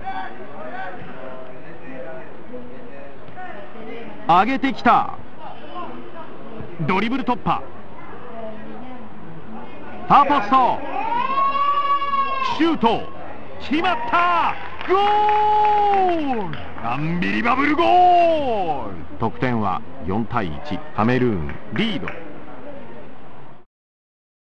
上げてきた。ドリブル突破。ファーポスト。シュート。決まった。ゴール。アンビリバブルゴール。得点は4対1。カメルーンリード。